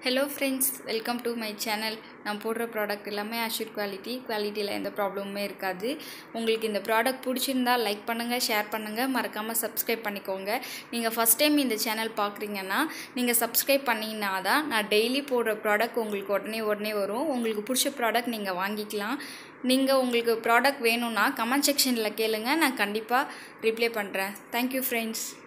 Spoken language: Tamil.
Hello friends, welcome to my channel. நான் போடுற ப்ராடக்ட் எல்லாமே அஷ்யூர் குவாலிட்டியில் எந்த ப்ராப்ளமுமே இருக்காது. உங்களுக்கு இந்த ப்ராடக்ட் பிடிச்சிருந்தா லைக் பண்ணுங்கள், ஷேர் பண்ணுங்கள், மறக்காமல் சப்ஸ்கிரைப் பண்ணிக்கோங்க. நீங்கள் ஃபஸ்ட் டைம் இந்த சேனல் பார்க்குறீங்கன்னா நீங்கள் சப்ஸ்கிரைப் பண்ணிங்கன்னா தான் நான் டெய்லி போடுற ப்ராடக்ட் உங்களுக்கு உடனே வரும். உங்களுக்கு பிடிச்ச ப்ராடக்ட் நீங்கள் வாங்கிக்கலாம். நீங்கள் உங்களுக்கு ப்ராடக்ட் வேணும்னா கமெண்ட் செக்ஷனில் கேளுங்க, நான் கண்டிப்பாக ரிப்ளை பண்ணுறேன். Thank you friends.